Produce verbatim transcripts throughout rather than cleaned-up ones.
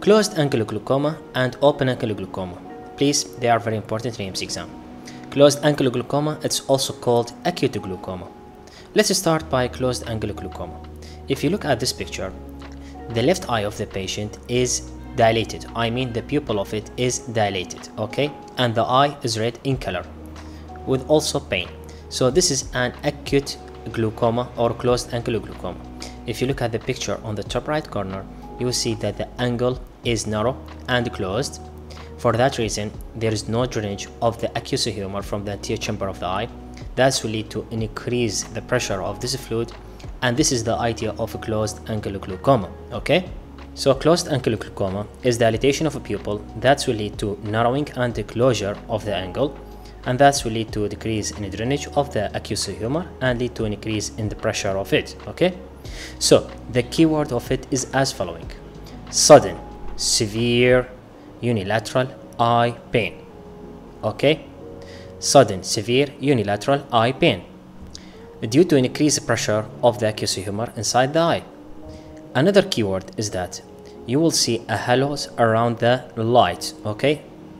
Closed angle glaucoma and open angle glaucoma. Please, they are very important in A M C exam. Closed angle glaucoma, it's also called acute glaucoma. Let's start by closed angle glaucoma. If you look at this picture, the left eye of the patient is dilated. I mean the pupil of it is dilated, okay? And the eye is red in color with also pain. So this is an acute glaucoma or closed angle glaucoma. If you look at the picture on the top right corner, you will see that the angle is narrow and closed. For that reason, there is no drainage of the aqueous humor from the anterior chamber of the eye. That will lead to increase the pressure of this fluid, and this is the idea of a closed angle glaucoma, okay? So closed angle glaucoma is dilatation of a pupil that will lead to narrowing and the closure of the angle, and that will lead to a decrease in the drainage of the aqueous humor and lead to an increase in the pressure of it, okay? So the keyword of it is as following: sudden, severe, unilateral eye pain, okay? Sudden, severe, unilateral eye pain due to increased pressure of the aqueous humor inside the eye. Another keyword is that you will see a halos around the light, okay?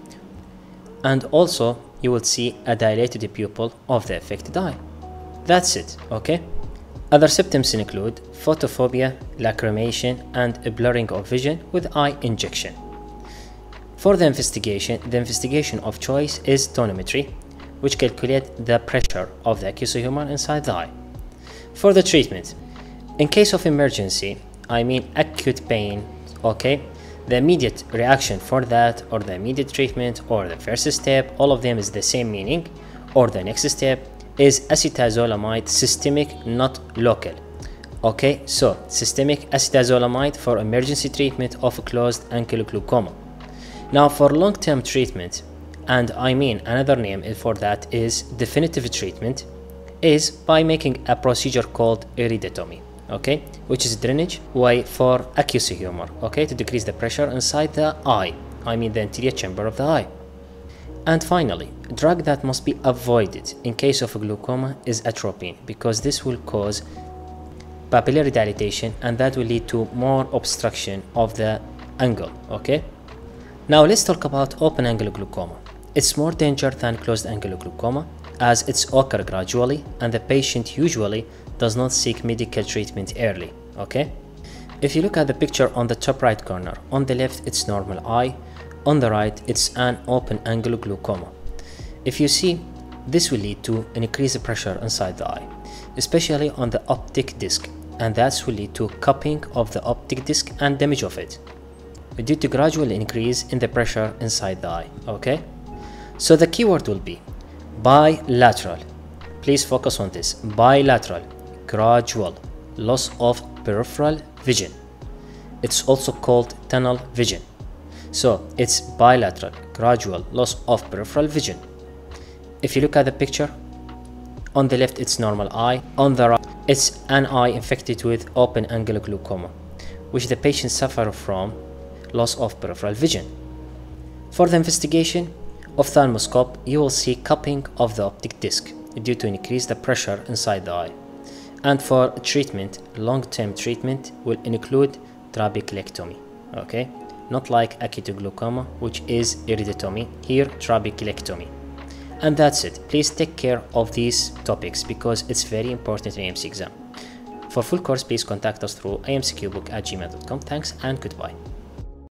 And also you will see a dilated pupil of the affected eye. That's it, okay? Other symptoms include photophobia, lacrimation, and a blurring of vision with eye injection. For the investigation, the investigation of choice is tonometry, which calculates the pressure of the aqueous humor inside the eye. For the treatment, in case of emergency, I mean acute pain, okay, the immediate reaction for that, or the immediate treatment, or the first step, all of them is the same meaning, or the next step is acetazolamide systemic, not local, okay? So systemic acetazolamide for emergency treatment of closed angle glaucoma. Now for long-term treatment, and I mean another name for that is definitive treatment, is by making a procedure called iridotomy, okay, which is drainage way for aqueous humor, okay, to decrease the pressure inside the eye, I mean the anterior chamber of the eye. And finally, a drug that must be avoided in case of glaucoma is atropine, because this will cause papillary dilatation and that will lead to more obstruction of the angle, okay? Now let's talk about open angle glaucoma. It's more dangerous than closed angle glaucoma as it's occur gradually and the patient usually does not seek medical treatment early, okay? If you look at the picture on the top right corner, on the left it's normal eye, on the right it's an open angle glaucoma. If you see, this will lead to an increased pressure inside the eye, especially on the optic disc, and that will lead to cupping of the optic disc and damage of it due to gradual increase in the pressure inside the eye, okay? So the keyword will be bilateral. Please focus on this: bilateral gradual loss of peripheral vision. It's also called tunnel vision. So it's bilateral gradual loss of peripheral vision. If you look at the picture, on the left it's normal eye, on the right it's an eye infected with open angle glaucoma, which the patient suffer from loss of peripheral vision. For the investigation, ophthalmoscope, you will see cupping of the optic disc due to increase the pressure inside the eye. And for treatment, long-term treatment will include trabeculectomy, okay? Not like acute glaucoma, which is iridotomy, here trabeculectomy. And that's it. Please take care of these topics because it's very important in A M C exam. For full course, please contact us through A M C Q book at gmail dot com. Thanks and goodbye.